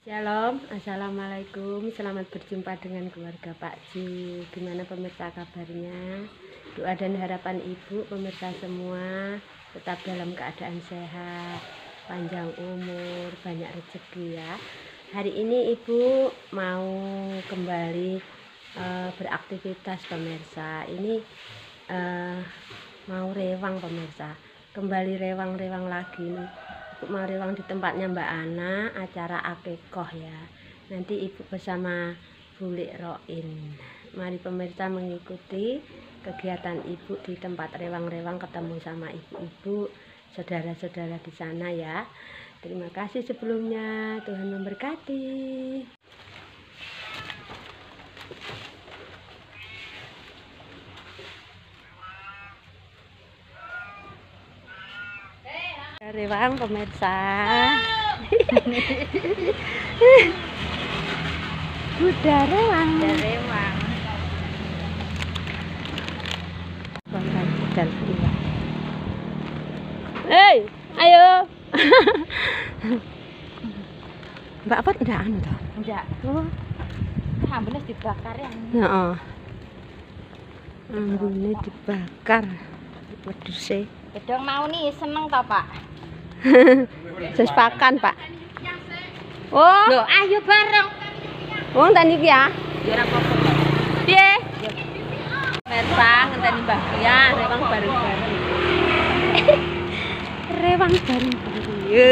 Shalom, assalamualaikum, selamat berjumpa dengan keluarga Pak Ji. Gimana pemirsa kabarnya? Doa dan harapan ibu pemirsa semua tetap dalam keadaan sehat, panjang umur, banyak rezeki ya. Hari ini ibu mau kembali beraktivitas pemirsa. Ini mau rewang pemirsa, kembali rewang-rewang lagi nih. Ibu mau rewang di tempatnya Mbak Ana, acara akikoh ya. Nanti ibu bersama Bulik Roin. Mari pemirsa mengikuti kegiatan ibu di tempat rewang-rewang, ketemu sama ibu-ibu, saudara-saudara di sana ya. Terima kasih sebelumnya, Tuhan memberkati. Rewang pemirsa. Udah rewang. Hei, ayo. Mbak Pot udah anu toh? Enggak. Oh. Ambune dibakar ya. Heeh. Ambune dibakar. Wedhuse. Gedong mau nih seneng toh, Pak? Terus pakan, Pak. Oh. Loh, ayo bareng. Wong tadi iki ya. Ya ora apa-apa. Piye? Pemirsa ngenteni Mbah Kia rewang bareng-bareng. Rewang bareng-bareng. Yo.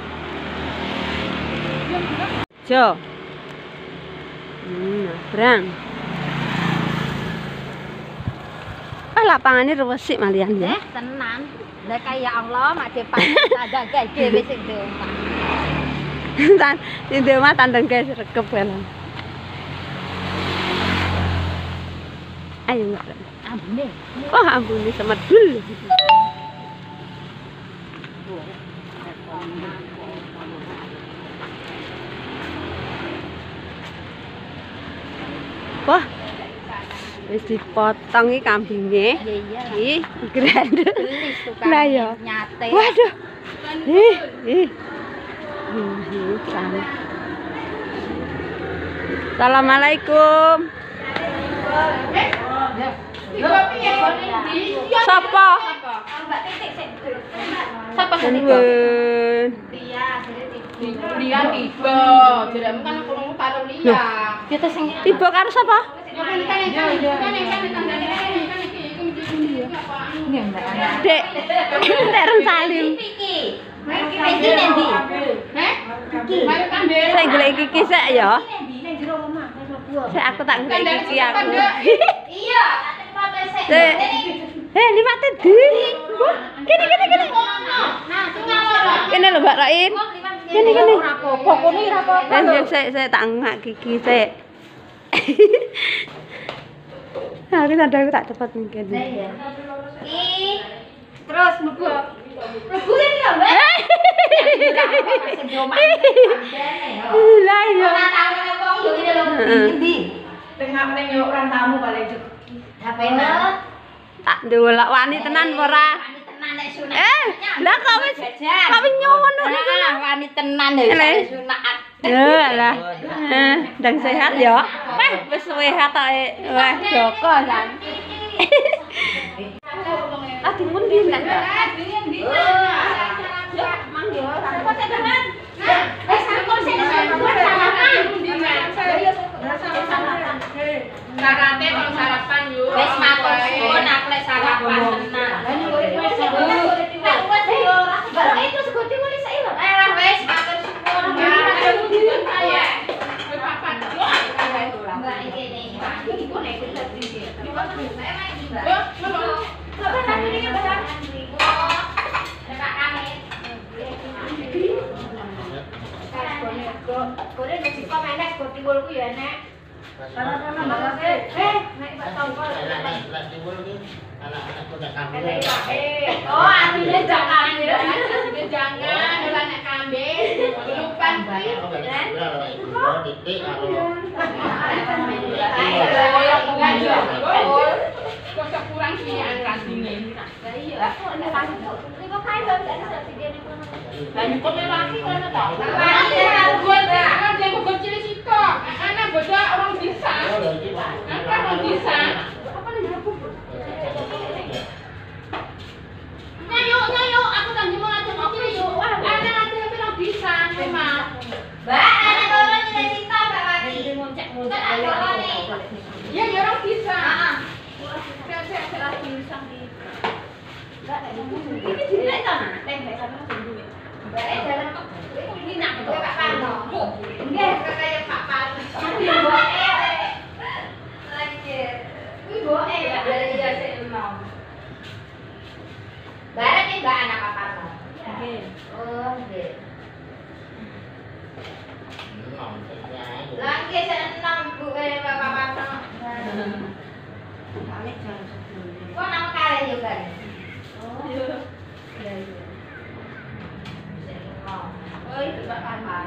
Jo. Brang. Lapangannya resik malian ya. Tenan. Lah kaya Allah mak depan ada dhewe sing ndongak. Sing ndongak tandeng guys rekep kan. Ayo Mbak. Ambune. Oh, ambune semedul. Wah. Wis dipotong iki kambinge. Iya. Ih, grande. Gelis tukang Lah ya. nyate. Waduh. Assalamualaikum. Sapa? Sapa sing Nuwun. Lia tiba, jadimu kan aku ngomong karo Lia. Kita sing Tiba karo sapa? Dek. Tereng salim. Iki nendi? Saya golek kiki sik ya. Sik aku tak golek kiki aku. Iya, ate pate sik. Sik. Liwate di. Kene. Nah, sing ngalor. Kene lho Mbak Roin. Kene. Ora apa-apa, kono ora apa-apa. Saya tak ngak gigi sik. Nah, kita tak cepat mungkin. Iya. Terus mlebu. Mlebu kan ya, Mbak? Lah iya. Ora tau nek wong yo ngene lho. Endi? Tengah ning yo orang tamu paling cepet. Hapene. Tak ndelok wani tenan ora. Wani tenan nek sunat. Lah kok wis nyuwun niku. Wani tenan lho sunat. Lah. Ndang sehat ya. Wis sehat tok. Wah, Joko kan. Dipun ndi nek? Mang yo ora tenan. Sampun sing sarapan. Karate kalau sarapan yuk. Wis matur suwun aku lek sarapan tenan. Itu segoti mulai saiki lho. Wis matur suwun. Mbak iki nih. Iku nek kulit iki. Kore nek sik menek go tiwulku ya nek. Oh, artinya jangan ya. Jangan ora nek kambing. Lupan kuwi. Kok kurang sih rasine. Lah iya, kok nek pas niku kae lho nek video niku. Lah nyukup laki kono to. Laki ra buat nek jalan sebelum. Kok nama kalian juga nih? Oh. Iya. Iya iya. Oh, itu Pak Parman.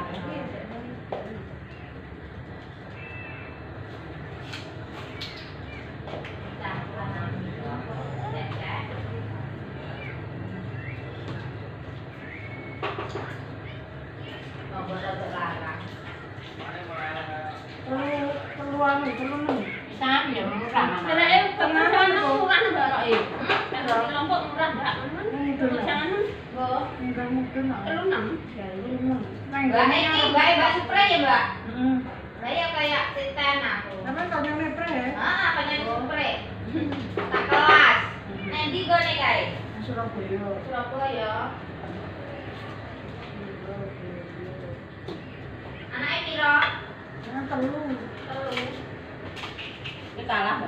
Peluang Sam ya murah. Nek pengaruh murah nambah kok iki. Kelompok murah Mbak. Jangan mungkin telu 6. Mbak ini Mbak spray ya Mbak? Saya kayak Titan aku. Namanya kau yang lepre ya? Ah, penyanyi spray. Tak kelas. Nanti gue nih guys. Surabaya. Surabaya. Anaknya piro? Yang telu. Telu. Ini kalah.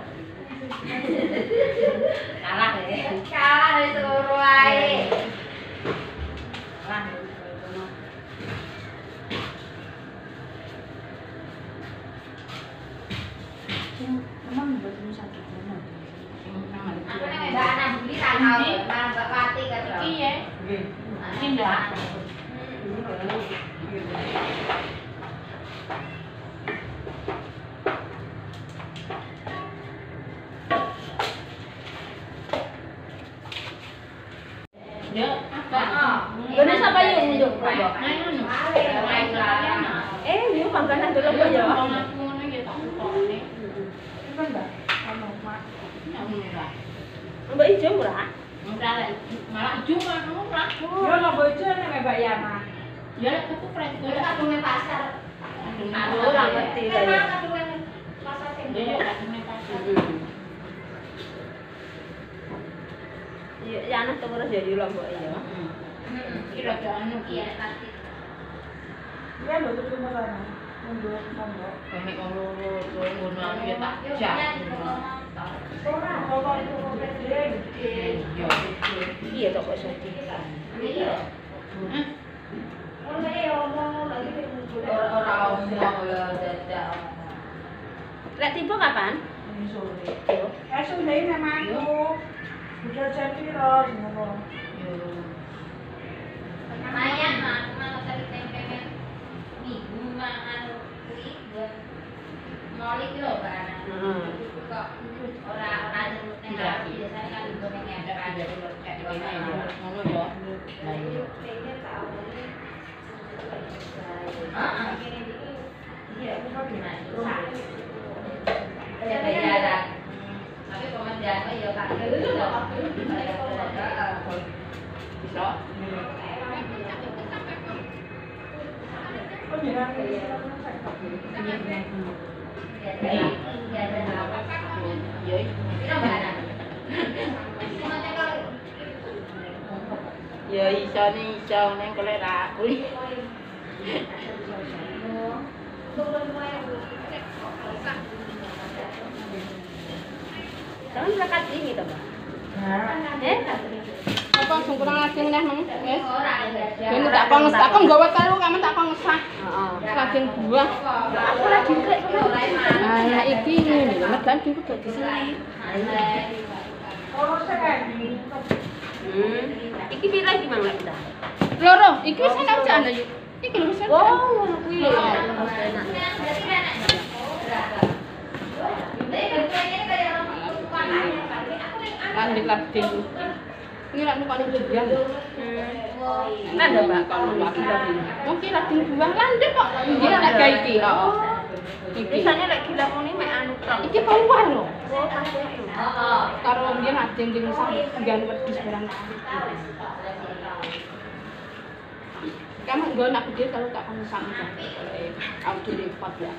Kalah ya. Kalah wis loro ae. Kalah. Emang buat ini sakit mana? Aku nek Mbak Ana beli tak tahu. Mbak Pati kan. Iki ya. Indah. Ya, apa? Gone sapa yo njuk kok. Main Yo pangkanan dulu kok ya. ngono ya tak kone. Itu enggak? Kalau mak. Murah. Mbak ijo murah. Murah lah. Malah cuma murah. Yo lo bojo nek Mbak Yana. Ya lek aku pres Gue kadungnya pasar. Aku ora ngerti Memang kaya. kadungnya pasar Ya ya kadune pasar. Ya anak tuh terus jadi lombok ya. Kira anu Iya, pasti. Iya lo tuh cuma sana. Mundur pondok. kami ngono anu ya tak jak. Ora, kalau itu presiden. Ya. Iya kok iso di. Iya. Hah? Mulai ngomong lagi muncul. Ora omong ya dadak. Lek tiba kapan? Ini sore. Esok deh nama aku. Udah jadi loh, ngono. Yo. Lumayan mah, kalau tadi pengen minggu makan kuih buat ngolik lho kan. Kok ora nyebut nang biasanya kan gue pengen Ada kan. kayak gini ya. Ngono ya. Lah iya. Iya, aku mau gimana? Ya beda. Tapi komandan ya kan. Bisa. Oh, bilang Iya. Ya iso ning kolera kuwi. Kan zakat ini to, Mbak. Apa sing kurang lajeng neh nang wis. Ya Ben tak panges aku nggawa telu kamen tak pangesah. Heeh. Lajeng buah. Aku lagi krek Ah, ya iki ngene lho, medan iki kudu disini. oh, saya ini. Iki pira iki Mang Lek? Loro, iki wis enak jan lho. Iki lho wis enak. Oh, ngono kuwi. Lanjut lagi. Ini lak numpak ning Jogja. Nanda Mbak Kalau kalau lagi. lagi. Mungkin lagi buah lanjut kok. Iki lak gawe iki, heeh. Iki. Biasanya lek gila muni mek anu tok. Iki keluar lho. Oh, pasti itu. Karo mbiyen ajeng ding sampeyan wedhus barang. Kamu nggon aku dhewe kalau tak kono sak jam. Aku dhewe repot ya.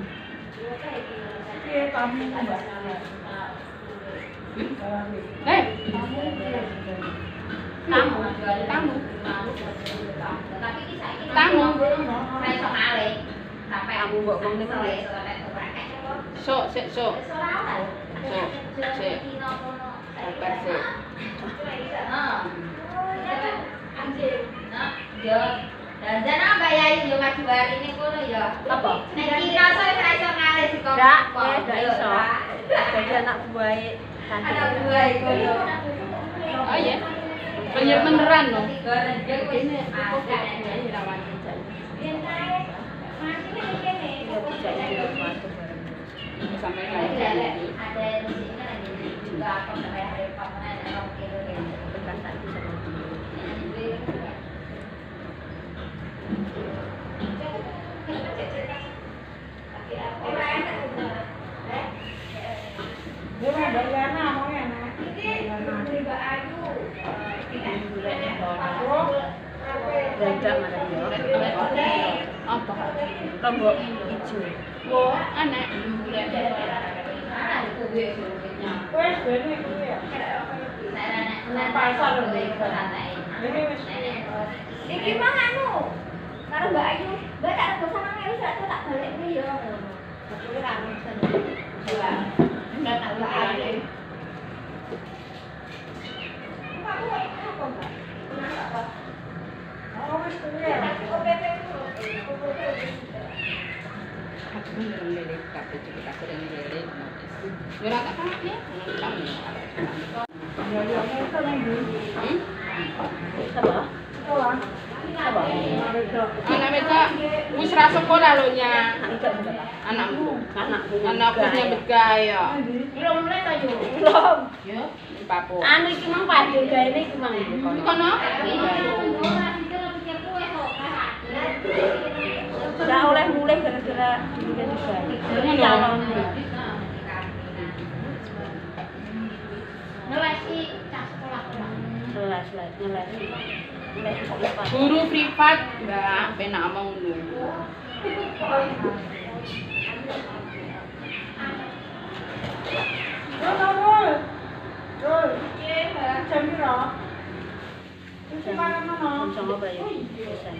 Oke, kamu Mbak. Eh, Tamu. tamu. Tapi iki saiki Tamu. ora iso ngalih. Sampai Kamu mbok wong ning sore kono. sore praktek. Sok, sik, sok. Wis ora ana. Sok, sik. Sabar sik. Anjir. Nah, yo. Dan apa ya yo maju hari ini kono ya. Apa? Nek kira iso ora iso ngalih di kok. Ndak, ndak iso. Jadi anak buah Ada dua itu. Oh iya. Banyak beneran loh. Ini sampai ada di sini kan juga apa namanya hari pameran ada kilo Perkataan bisa Dia mah Dayana mau ya, Nak. Beda mana ya? apa? Lombok hijau. Oh, anak. Wes bene iki ya. Pasar lho. Ini wis Iki mah anu karo Mbak Ayu. Mbak tak rego 9.000 tak balik kuwi yo. Kuwi ra mesen. Enggak tak balik. oh wis kuwi ya. Aku belum lele, tapi cukup aku yang lele. Berapa kan ya? Ya ya itu nang ndi? Sama? Sekolah. Sama? Anak mereka wis ra sekolah lo nya. Tidak berapa? Anakmu. Anakku Anakku nyambut gaya. Belum mulai ta yo. belum. Yo, papo. Anu iki mang padu gaene iki mang. Iki kono? Ora oleh mulai gara-gara dibikin juga. Calon. Ngelesi cah sekolah. Kelas ngeles. Les privat. Guru privat, Mbak, penak mau nunggu. Rul. Jam piro? Wis makan mana? Sama bayu. Pesan.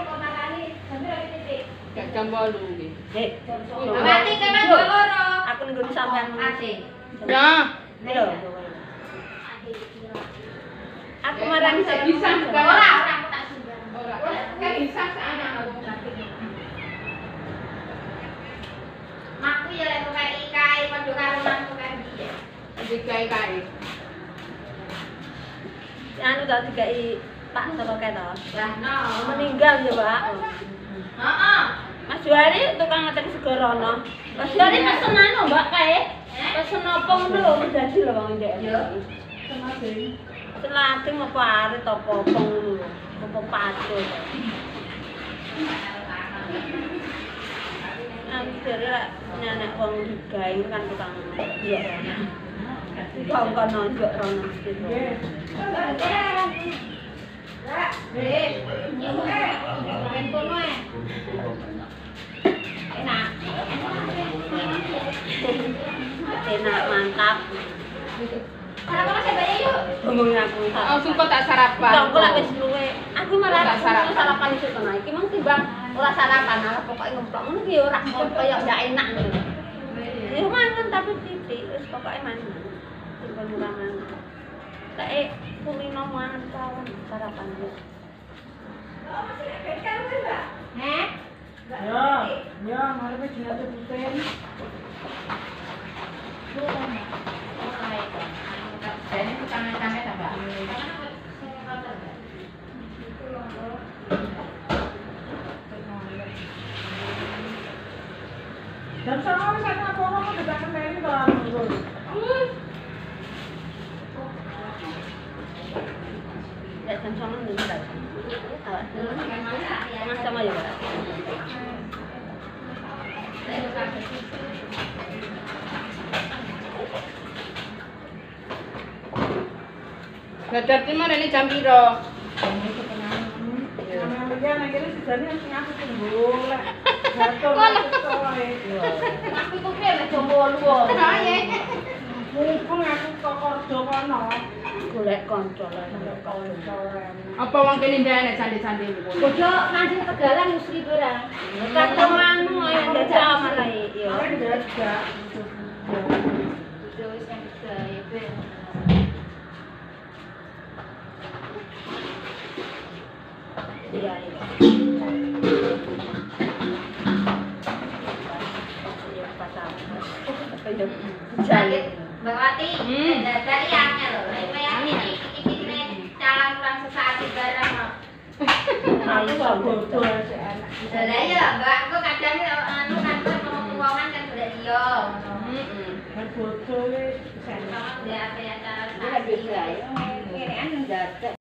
Gak jam 8 nggih. Heh. Mati kemen loro. Aku nunggu sampean. Asik. Ya, Lho. Aku marani bisa Ora ora aku tak sundang. ora. Kan bisa anak aku. Makku ya lek kok kae padha karo makku kan iki. Dikai-kai. Anu tak dikai Pak Soloke to. Lah no. Meninggal ya, Pak. Heeh. Mas Juari tukang ngetek segorono. Mas Juari pesen anu, Mbak kae. Pesen apa ngono lho, dadi lho wong ndek. Yo. Selating apa arit apa ngono lho. Apa pacul. Jare lek nenek wong digawe kan tukang yo. Kok kon nonjok rono gitu. Lah, ben kono e. Enak. Enak mantap. Sarapan saya bayar yuk. Ngomong aku. Langsung kok tak sarapan. Aku lak wis luwe. Aku malah Tak sarapan. sarapan iso to iki mung timbang ora sarapan malah pokoke ngemplok ngono ki ora koyo ndak enak ngono. Ya mangan tapi titik wis pokoke mangan. Timbang ora mangan. Kae kulino mangan kawan sarapan yo. Heh. Ya, ngarepe jenenge Putin. Jadi tangan-tangan tambah. Dan sama wis ana apa-apa kok tidak kenteni to Rul. Ya kan sama nih enggak. Sama ya, Pak. Belajar di mana ini jam piro? Ya, nek iki sejane sing aku tunggu lek. Gatul koe. Aku kok kene jombo luwo. Mumpung aku kok kerja kono. Golek kanca lah. Apa wong kene ndek candi-candi niku? Bojo mancing tegalan mesti ora. Ketemu anu ayo jajak malah yo. Arek jajak. Bojo wis gaya ben. Iya iya. Iya pasang. Ayo jalan. Mbak Wati, dari angel lho. Ini calon kurang sesaat barang lho. Aku kok bodoh sik anak. Lah iya, Mbak, kok kadang anu kan ngomong-ngomongan kan golek dia ngono. Kan bodoh wis Sama dia apa ya cara Kan bisa ya. Ngene kan ndadak.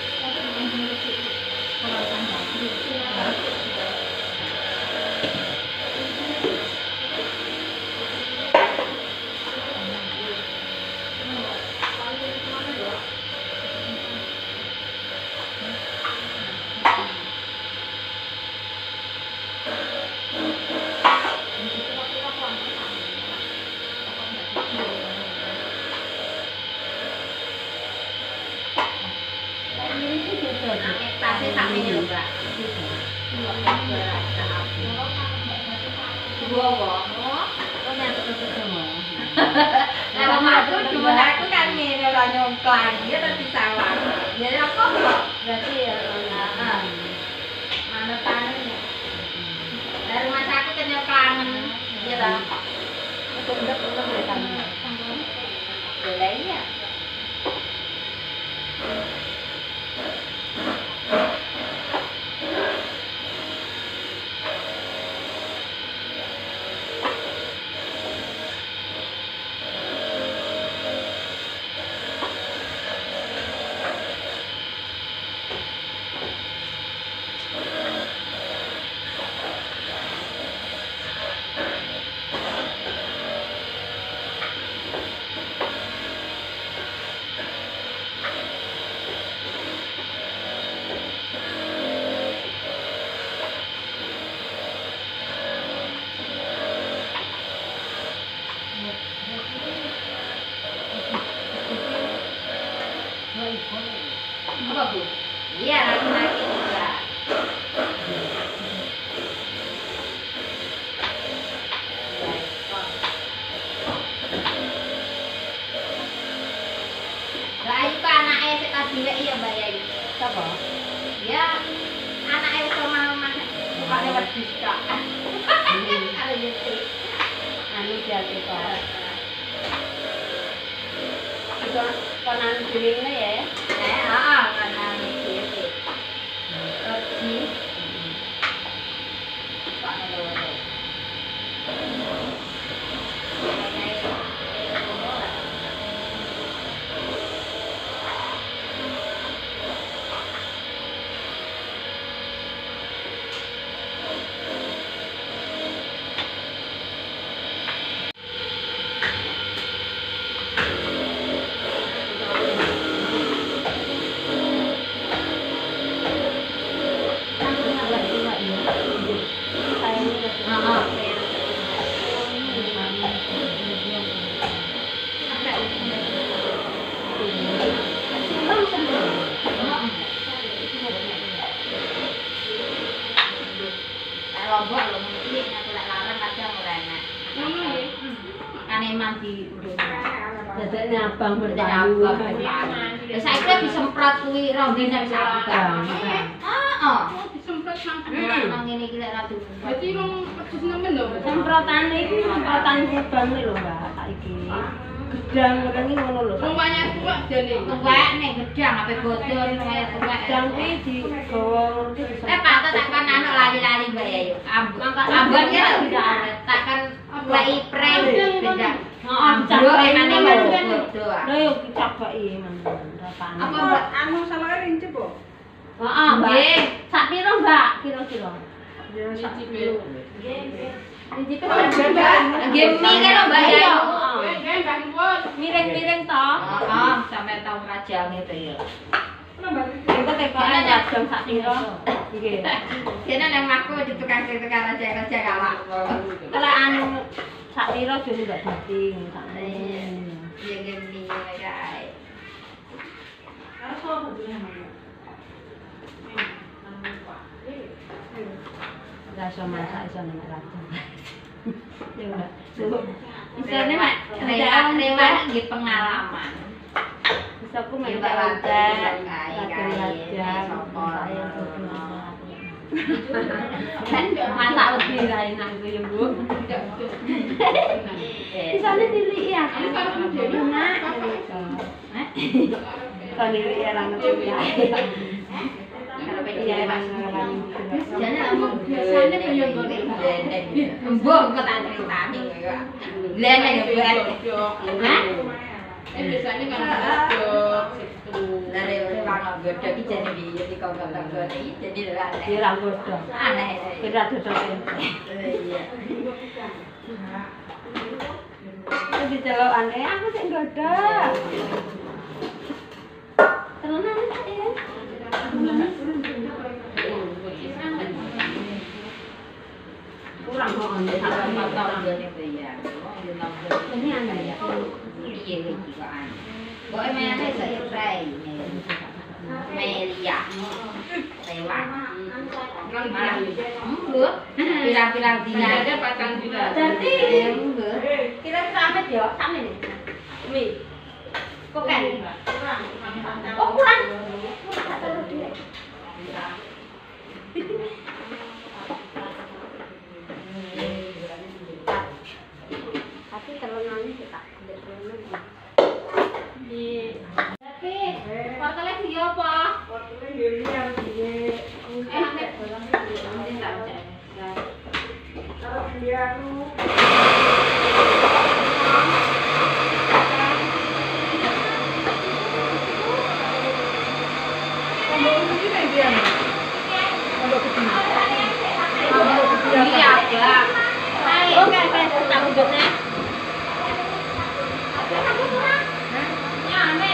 Tapi sampe lho, Mbak. Dua wong. Kok nyatu ketemu. Lah aku cuma aku kan ngene ora nyongklang, dia tapi salah. Ya apa kok? Berarti ya manutane. Lah rumah aku kan nyongklangen. Iya ta? Itu udah kan. Lah iya. Apa Bu? Iya, laki-laki juga. Lah ayu ka anake sik kadilek ya Mbak Yayu. Sapa? Ya, anake wis mau masak. Bukane wedhus kok. Karo yeti. Anu jati kok. Itu kanan kirinya ya. Heeh, kanane yeti. Roti. Pak loro. Lombok lho mesti nek lek larang kadang ora enak. Ngono ya. Kan emang di Dadane abang bertahu. Ya saiki disemprot kuwi rondene wis abang. Heeh. Oh, disemprot sampai. Nang ngene iki lek ra dulu. Berarti rong pedus nemen lho. Semprotane iki semprotan kubang lho, Mbak, saiki. Gedang ngene ngono lho. Rumahnya tuwek jane. Tuwek nek gedang ape bodol kaya tuwek. Gedang kuwi digawa ngono iki Patut takkan anu lali-lali Mbak Yayu. Ambon ya takkan lagi pre beda. Heeh, Dua emane bodol. Lha yo dicabaki men rapane. Apa Mbak? Anu salare rinci, Bu? Heeh, nggih. Sak piro, Mbak? Kira-kira. Ya sak Nggih. Nicipe Nggih mie kan lho Mbak Yayu. Nggih, Mbak Nuwun. miring-miring to. Heeh, sampai tau rajang itu ya. Engko tekokan jam sak piro? Nggih. Kene nang aku di tukang raja galak. Kalau anu sak piro jo enggak dating sak Iya. Iya nggih mie kae. Enggak iso masak iso nek raja. Ya enggak. Isane mak rewah nggih pengalaman. Bisa aku main Mbak raja, Wati, raja, kae, raja, sopor. saya Masak lebih lah enakku ya, Bu. Isane tilik ya. Enak. Kalau tilik ya orang ngerti ya. Kalau pengen orang Jane lamun biasane kaya ngene. Mbok kok tak critani koyo. Lah nek buat. Hah? Biasanya kan godok situ. Lah rewang godhog iki jane piye dikongkon-kongkon iki jadi lha. dia ra godhog. Aneh. Kira dodok tempe. Iya. Terus dijawab aneh, aku sik godhog. Temenan ya. Kurang kok ane sampai 4 tahun Ini ya. ini aneh ya. Iya iki kok aneh. Kok emane saya fry. Melia. Lewat. Pirang-pirang dina. Ada patang juga. Jadi kira-kira amet ya, sama nih. Mi. Kok kan? Oh kurang. Tapi telurnya kita tidak telurnya. Di. Tapi wortelnya dia apa? Wortelnya gini yang gini. Amet. Kalau dia lu Iya, ya. Oke, tak hidupnya. Ya, Amet.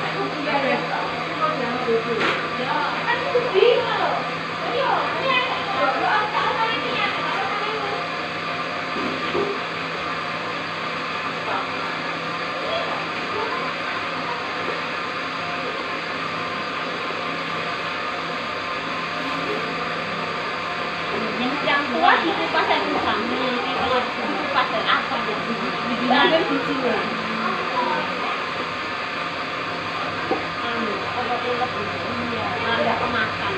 Yang tua itu pasal bersama, kalau itu pasal apa ya? Digunakan di sini. Ada kemakan.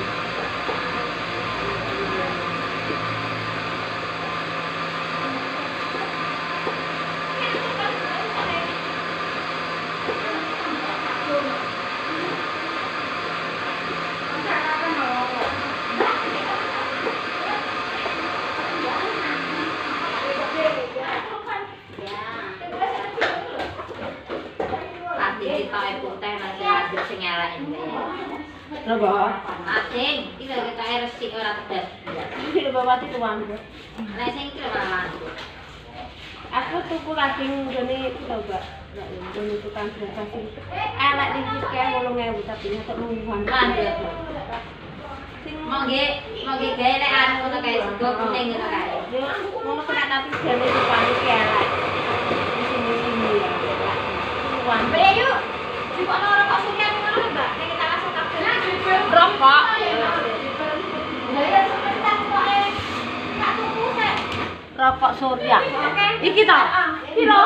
Napa? Acing, iki lho ketok resik ora pedes. Iki lho Bapak itu uang. Lah sing iki lho malah. Aku tuku lagi ngene iki lho, Mbak. Ngene tukang berapa sih? Elek licik kae 8.000 tapi ngetok mungguhan. Landhut. Mongge gawe nek anu ngono kae sego kuning ngono kae. Yo ngono kena tapi jane tukang iki elek. Di sini ya. Uang. Yuk. Sipokno ora kok suket ngono lho, Mbak. Nek kita langsung kabeh. Rokok. Lah ya sebentar kok tak tuku sik. Rokok Surya. Iki ta? Piro?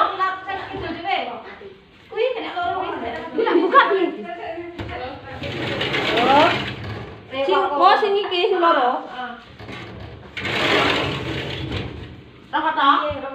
Kuwi nek loro kuwi. Bila buka piye? Oh. Sing iki sing loro. Rokok ta?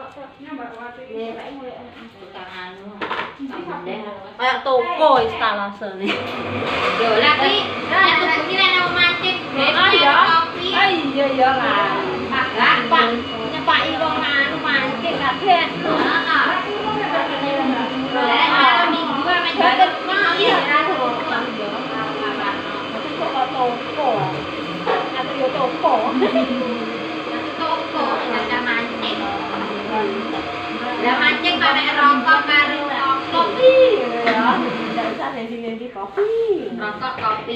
Tukang anu. Kayak toko instalasane. Yo lah ki, nek tuku ki nek mancing, kopi. Iya ya lah. Gampang. Nyepaki wong anu mancing kabeh. Heeh. Lah malam minggu ame jalan iya Kok toko. Aku yo toko. toko ada mancing. Lah mancing pakai rokok karo Kopi ya. Ndak usah ngendi-ngendi kopi. rokok kopi.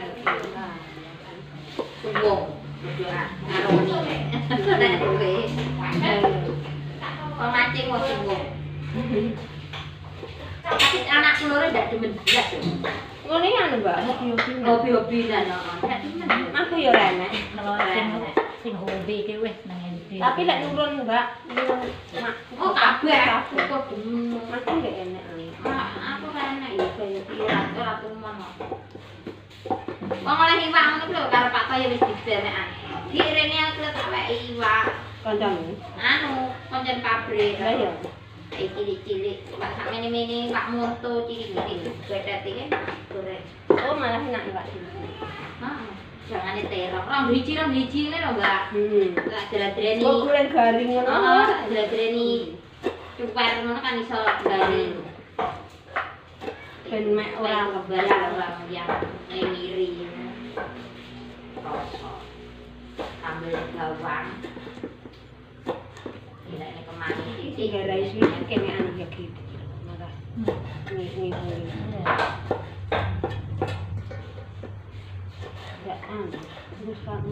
Suwung. Ngaroni. Nek kowe. Pemancing mau suwung. Tapi anak loro ndak demen blas. Ngene anu, Mbak, hobi-hobi. Hobi-hobi dan ndak demen. Aku yo renek. Sing hobi ki wis nang endi. Tapi lek nurun, Mbak, Oh kabeh kok demen. aku nggak enak. Aku kan enak ya kaya piye ora tuman kok. Wong oleh iwak ngono ku lho karo Pak Toyo wis dibenekan. Di rene aku tak wek iwak. Kancamu. Anu, konjen pabrik. Lah ya. Cilik-cilik, Pak sak mini-mini, Pak Murto cilik-cilik. Betet iki goreng. Oh, malah enak iwak sini. Heeh. Jangan diterong. Rong biji ngene lho, Mbak. Tak jeladreni. Kok goreng garing ngono? Heeh, tak jeladreni. Cuper ngono kan iso garing. Ben mek ora kebalar orang yang ngiri. Rasa. Sambel bawang. Ini kemana iki garai sini kene anu ya gitu. Malah ini. Ya terus kamu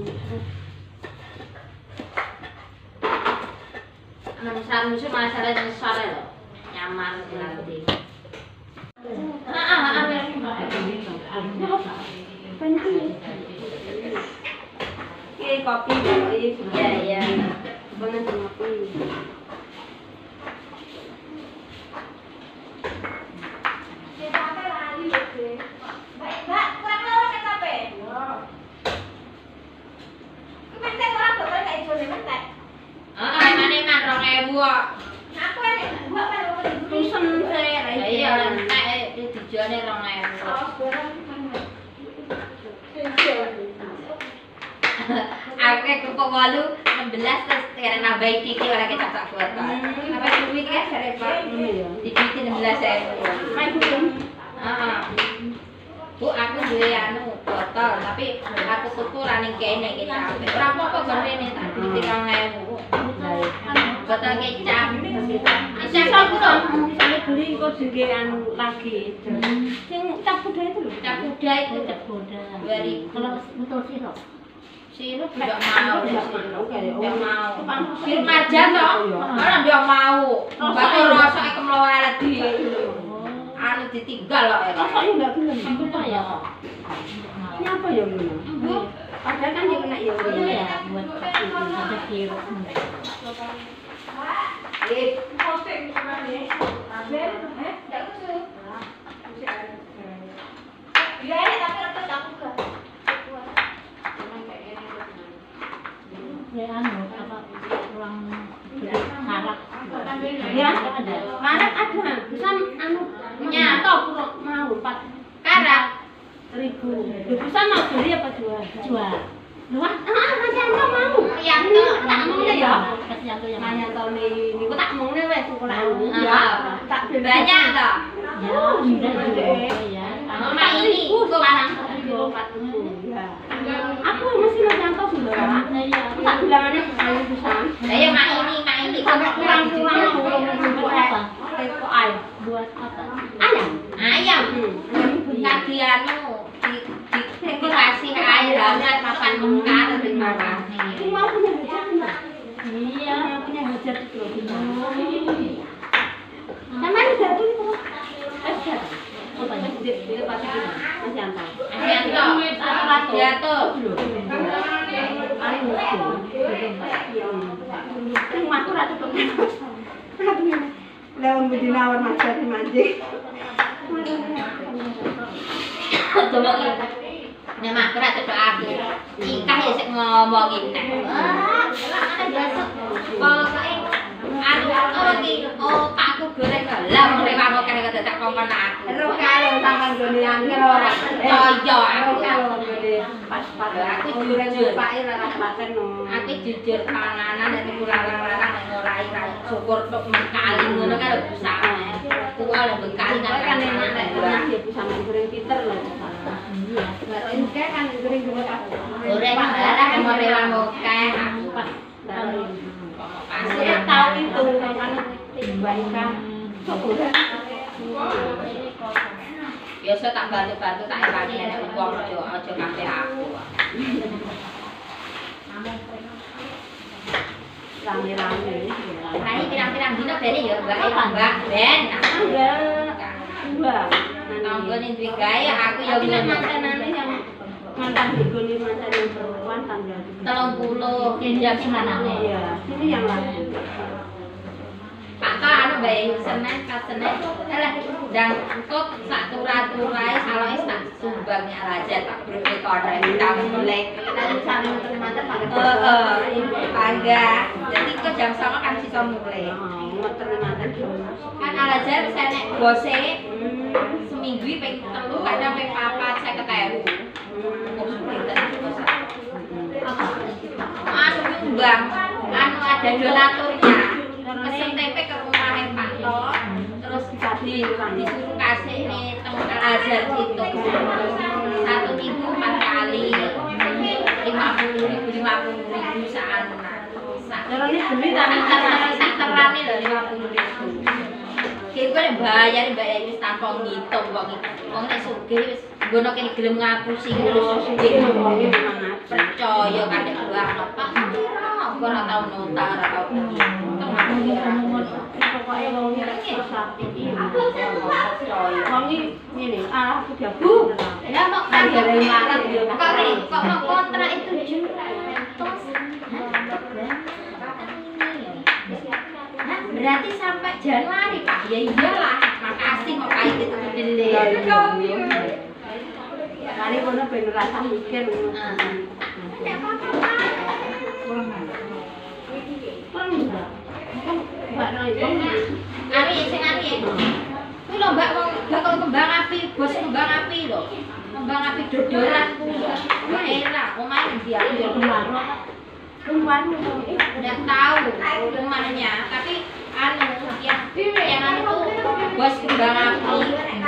musuh masalah besar loh. Nyaman nanti. Ini kopi Iya. Banget kopi. Mbak, kurang loro kecape. Ku mentek ora botol kayak jone mentek. Heeh, mane man 2000 kok. Aku enek mbak kan Tusen saya iya, entek dijone 2000. Aku kepok 8 16 terus karena nambahi titik ora kecap sak botol. Apa duit kan repot. Dibikin 16.000. Main hukum. Heeh. Bu, aku duwe anu botol, tapi aku tuku ra ning kene kecap. Ora apa-apa gon rene tak duit 2000. Botol kecap. Kecap aku to. Misalnya beli kok juga anu lagi. Sing cap kuda itu loh. Cap kuda itu cap kuda. 2000. Kalau betul sirup. Sirup enggak mau. Enggak mau. Sirup marjan toh? Ora enggak mau. Bakal rasane kemlowet di anu ditinggal kok. Rasanya enggak gelem. Apa ya? Ini apa ya ngono? Bu, padahal kan dia kena ya. Iya, buat ada sirup. Posting kemana? Ada, Enggak usah. Iya, tapi repot aku ke. Ya anu apa ruang harap Ya, karet ada. Bisa anu Nyata mau 4.000. karat. Bisa mau beli apa jual? jual Wah, masih anda mau. Yang tuh Tak mau ya. yang tuh yang Nanya tahun ini, aku tak mau nih wes sekolah. Ya, tak banyak toh. ya udah juga ya Mama ini kok barang 4.000. Ya. Aku masih Yanto sudah. ya Tak bilangannya saya bisa. Lah ya mak ini Sampai kurang buat apa Teko air. buat apa Ayam. ayam. Tadi anu dikasih air hangat makan mekar di bawah Ini nih. mau punya hajat enggak? iya Punya hajat itu loh. oh Sama ini jatuh itu. Hajat. apa ya Di tempat itu. Mas Yanto. Jatuh. Jatuh. Rumah aku rata tuh. Lawan bedinawar macam manjing. Coba kita. Nek mak ora cedhok aku. Ikah ya sik ngomongin nek. Ana biasa. Pokoke anu iki pakku goreng lah wong lewat kok kaya dadak kongkon aku. Ero kalau sampean gone angel ora. Iya, Ero kalau gone pas-pas aku jujur Pak ora paten no. Aku jujur panganan nek kurang-kurang nek ngorai kae syukur tok mengkali ngono kan bisa. Tua lho bekali Kan enak nek pernah ya bisa main goreng pinter lho. iya Baru ini kan goreng goreng aku. goreng barang mau rewang oke aku pas Baru pasti saya tahu itu kan timbaikan. Kok goreng? biasa tak bantu-bantu tak ewangi nek wong aja kabeh aku. Rame-rame. Nah, ini pirang-pirang dino bene ya Mbak Ben. Ya, dua. Tanggon duwe gawe aku ya Tapi nek ngono. mantanane yang mantan digone mantan yang perempuan tanggal 30 yang dia gimana nih Iya, ini yang laki. Pak anu mbak Senin pas Senin alah dan kok sak turah-turahe saloke sak sumbangnya raja tak beri kono tamu mulai Nanti sampai terima pakai pangga jadi kok jam 09.00 kan bisa mulai kan alajar bisa nek bose seminggu ping 3 kadang ping 4 saya ketemu anu nyumbang anu ada donaturnya pesen tempe ke rumahnya Pak To terus disuruh kasih nih teman Azhar itu 1 minggu 4 kali 50.000 seanak Terus demi tangan terane lho 50.000 Ki kowe bayar wis tanpa ngitung wong nek sugih wis ngono kene gelem ngapusi terus percaya kan nek doang Pak ora tau nota ora tau pokoknya wong iki sapi iki percaya wong iki ngene arah aku dia ya mau kan dari marah kok mau kontrak itu berarti sampai Januari Pak ya iyalah makasih kok kayak gitu gede kali kono ben rasa mikir Ari sing ari kuwi lho Mbak wong bakal kembang api bos kembang api lho kembang api dodoran kuwi enak omahe ndi aku yo udah tahu rumahnya tapi anu yang anu bos kembang api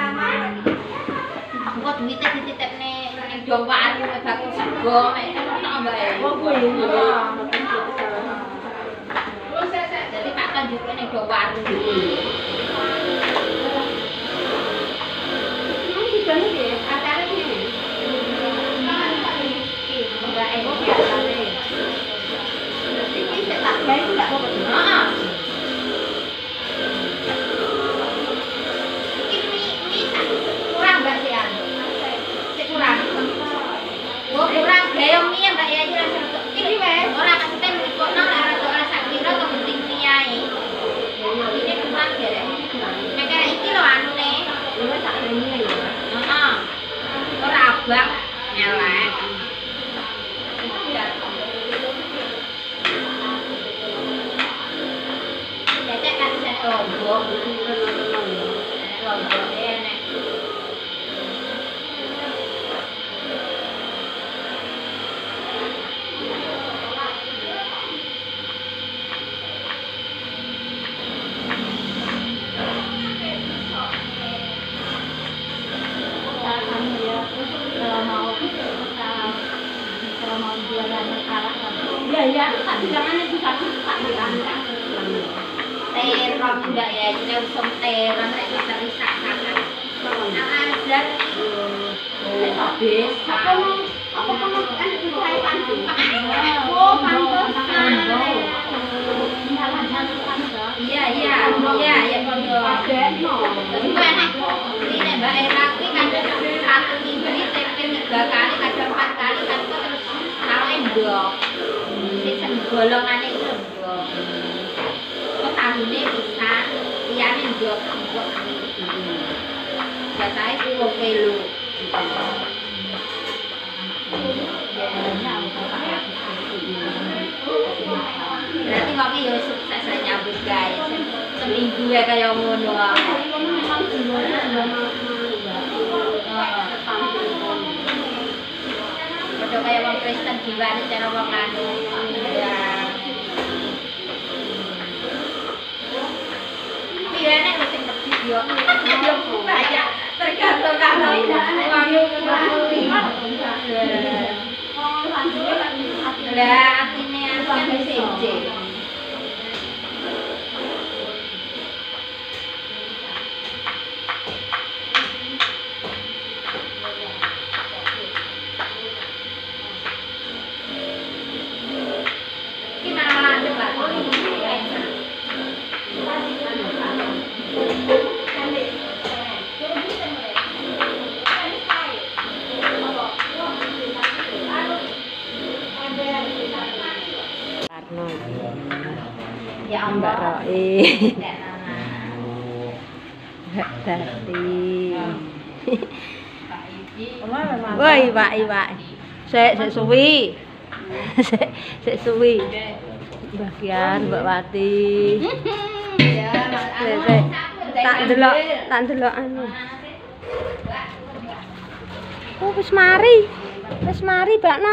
kok duitnya dititipne ning dompet bakal sego mek tak Mbak jadi Pak tunjukin ning do warung kurang gaya mie Mbak ya ini ora kasih mikirno ora ora sak kira kok penting niae ini kurang ya nek iki lho anune wis sak rene lho heeh ora abang elek cecek kan bisa lombok lombok enek ya tak bilangannya bisa tak bilangan terong enggak ya kita usum terong nek bisa risakan Azhar habis apa kamu kan saya pancing iya ya pondok terus enak ini Mbak Era kuwi kadang 1 minggu tempe 3 kali kadang 4 kali kan terus taruh endok sing golongane iku endok kok tahune pisan liyane endok biasae 10 kilo berarti kok ya sukses nyambut gawe seminggu ya kaya ngono memang jiwanya padha kaya wong Kristen jiwane cara wong anu ya piyane wis sing ngerti yo banyak tergantung kalau lah atine kan seje Ya Mbak Roi. Dadi. Omah memang. Woi, iwak. Sik suwi. Sik suwi. Bagian Mbak Wati. Ya, Sik. Tak delok anu. Oh, wis mari. Wis mari, Bakno.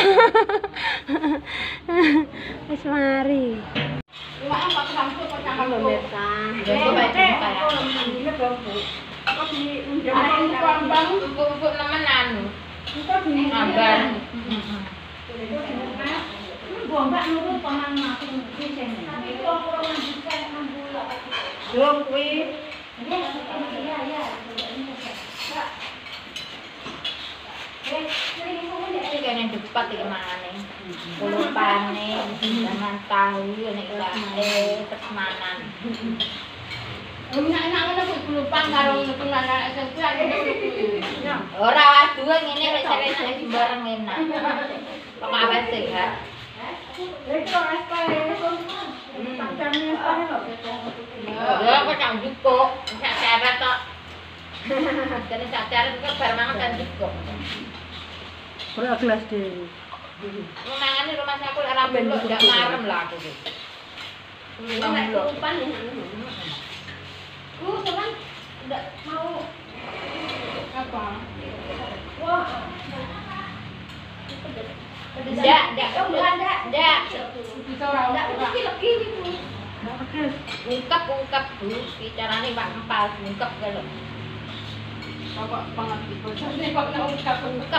Wis mari. Iwaknya kok campur kok campur lho, Pemirsa. Ini bambu. Apa di Empuk-empuk nemenan. Kita di Ngabar. Mbak nurut paman aku sing. Dong kuwi. Iki kene depat iki mangane. Kulupane, dengan tahu nek tresnanan. enak ngono kuwi kelupang karo penganan SMP ada Ora waduh ngene wis enak sembarang enak. Kok awet sehat. Itu SPE. Pancamnya SPE lho. Ya kok cang jupuk, sak seret tok. Kene sak seret kok bar mangan kan jupuk. Ora gelas dhewe. Memangane rumah aku lek ora belok ndak marem lah aku iki. Nek kupan teman ndak mau apa Wah. Ndak, ndak. bisa ora Ndak ora legi niku. Ungkep Bu, bicarane Pak Empal, ungkep kae lho. kok banget iki sing kok nek ungkap Ungkep.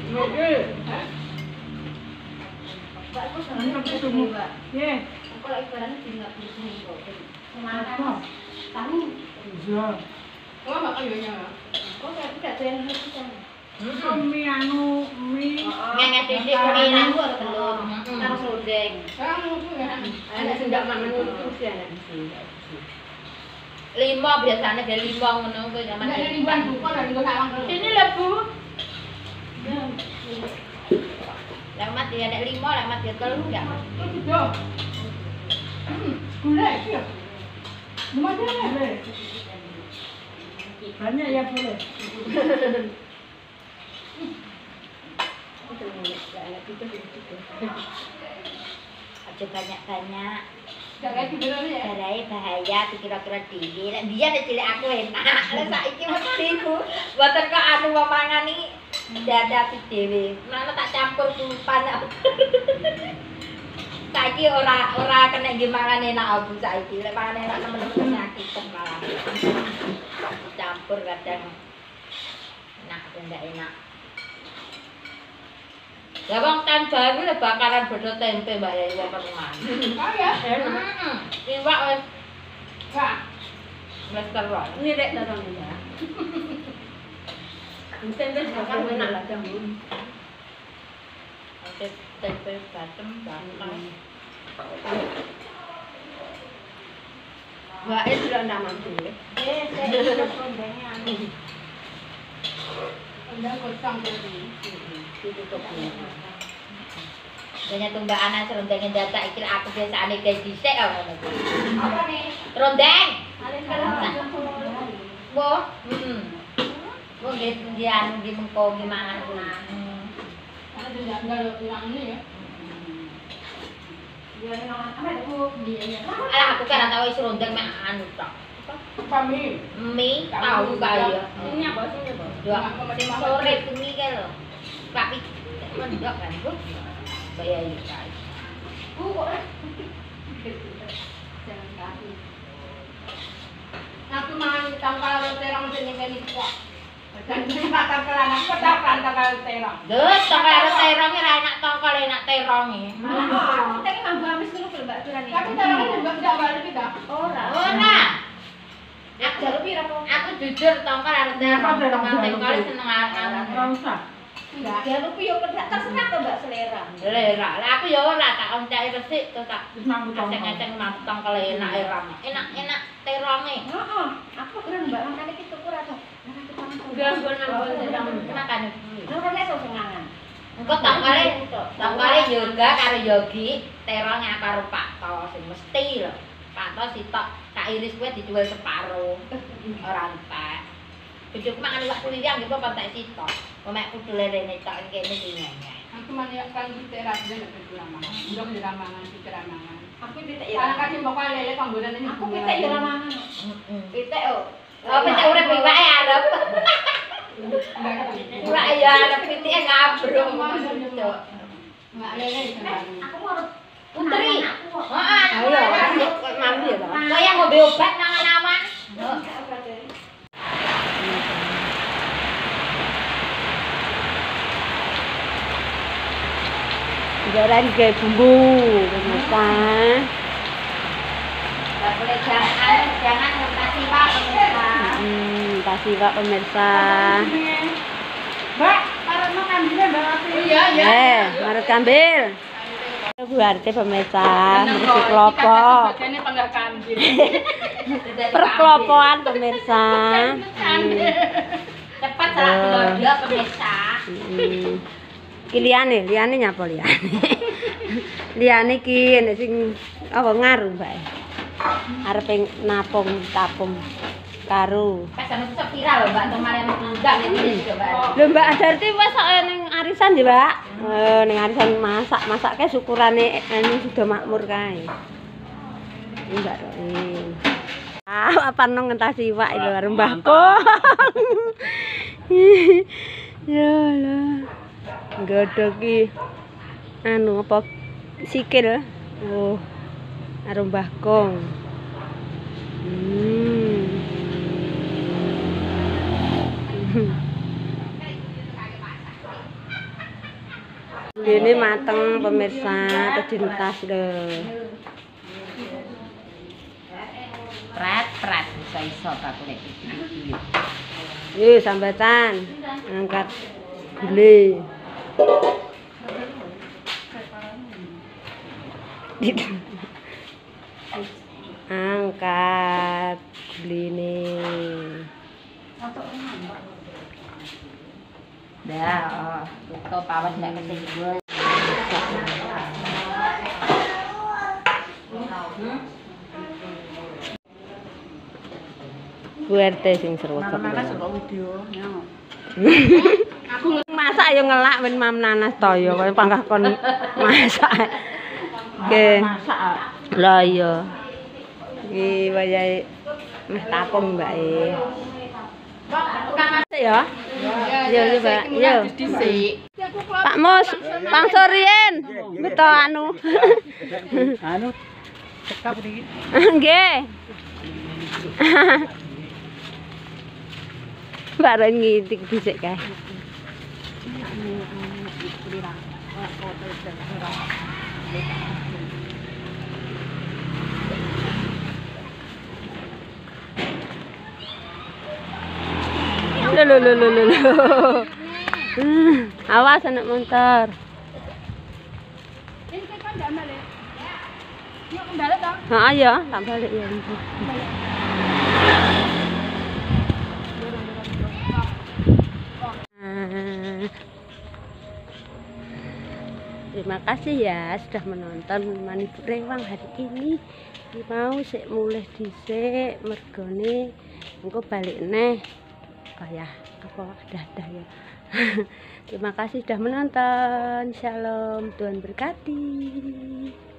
Pak aku seneng ketemu Pak Ye. Engko lek barane tinggal di sini kok. Apa? Tahu. Iya. kok mak ayonya Kok gak doyan iki kan. Mie anu, mie. Nyanyi titik kuning telur karo sodeng. kamu tuh ya Ana sing ndak mangan terus ya. Lima biasanya ada lima ngono kuwi zaman. nek ribuan buku dari gua sawang terus Sini lah Bu. Lek mati ada lima, lek mati telu enggak. itu yo gula iki ya lumayan ya Banyak ya boleh. Aja banyak-banyak. gak kayak gitu ya Darai bahaya dikira-kira dhewe. Lek biyen nek cilik aku enak. Lek saiki mesti Bu. Mboten kok anu mamangani dadi dhewe. Mana tak campur kupan. Saiki ora kena nggih mangan enak Bu saiki. Lek mangan enak temen-temen nyakiten malah. Campur kadang enak ndak enak. Ya wong kan baru le bakaran bodo tempe Mbak Yayi wong perumahan. oh ya Iwak wis Pak wis terus. Nirek dorong ya. Mungkin wis bakal enak lah jam. Tempe batem bakal. Mbak es sudah ndak mampu. Saya kondengnya anu. udah kosong tadi Banyak tumbak anak serondengin data iki aku biasane gawe dhisik ngono kuwi. apa nih Rondeng. ada Wo, Wo nggih anu nggih mengko nggih mangan kuwi. enggak bilang ini ya dia nang apa itu dia Alah aku kan tahu wis rondeng mek anu tok. kami Mie tahu kaya. Ini apa sih, Bu? Dua sing sore bengi kae lho. Tapi mendok kan, Bu. Bayar iki kae. kok jangan kasih aku mangan tangkal terong sini kene kok dan mata kelan aku tak tangkal terong Terus tongkol terong ora enak tongkol enak terong e. Tapi mangga habis dulu Mbak Turani. tapi terongnya juga enggak balik kita Ora. Ora. Jalur pira kok? Aku jujur tongkol arep terong, tongkol seneng aran. Ora usah. Jalur yo terserah to Mbak selera. Lera, lah aku ya ora tak oncake resik terus tak Wis mampu tongkol. ngeceng-ngeceng mas tongkol enak ram. Enak teronge. Heeh. Aku keren Mbak makane ki tuku ra to. Udah nggon Kenapa nih? Ora nek iso sengangan. Engko tongkole yoga karo yogi, teronge karo Pak To sing mesti lho. patos sitok tak iris kuwi dijual separo. Ora entek. Bojoku mangan iwak kuliang nggih kok entek sitok. Mek kudu lelene tok kene iki nyenyek. Aku maniakan kita raja nek ramangan. Ndok di ramangan kita ramangan. Aku pitik Karena kasih pokoknya lele panggonane ini. Aku pitik ya ramangan. Pitik oh. Oh pitik urip iwake arep. Iwak ya arep pitike ngabrung. Enggak lele Aku mau Putri. Heeh. Ayo, mandi ya, Pak. Kaya ngombe obat nangan-nangan. Jalan ke bumbu, pemirsa. Enggak boleh jangan mutasi Pak pemirsa. Kasih Pak pemirsa. Mbak, taruh makan dulu Mbak. Iya, Marut kambil. Bu Arti pemirsa, bersih kelopo. Bagaimana panggah kambing. Perkelopoan pemirsa. Cepat salah dua pemirsa. Ki liyane nyapa liyane. Liyane ki nek sing apa ngaruh, Mbak. Arepe napung tapung karo. Pesan itu viral Mbak kemarin enggak nih coba. Lho Mbak Adarti wis kok ning arisan ya, Mbak. Ning arisan masak-masakke syukurane anu sudah makmur kae. Mbak Roin. Apa nang ngentasi iwak lho karo Mbahku. Ya lah. Godhog ki anu apa sikil. Oh. Karo Mbah Kong. Ini mateng pemirsa, terjuntas lho. Prat iso aku nek iki. Yuk sambatan, angkat gule. Angkat gulene. Dah, tutup awas nek kesenggol. Bu RT sing serwet-serwet. Nanas kok video. Aku masak ya ngelak ben mam nanas toyo kowe panggah kon masak. Nggih. Masak. Lah iya. Iki wayahe meh tapung Mbak e. Masak ya? Yo yo Mbak. Yo. Pak Mus, pangso riyen. Beto anu. Anu cekap iki. Nggih. Bareng ngitik dhisik kae. Lho. Awas anak motor. Ini kan ndak balik. Yuk kembali toh. Heeh ya, tak balik ya. Terima kasih ya sudah menonton Mani Bu Rewang hari ini. Mau sik mulih dhisik mergone engko balik neh. Kaya apa dadah ya. Terima kasih sudah menonton. Shalom, Tuhan berkati.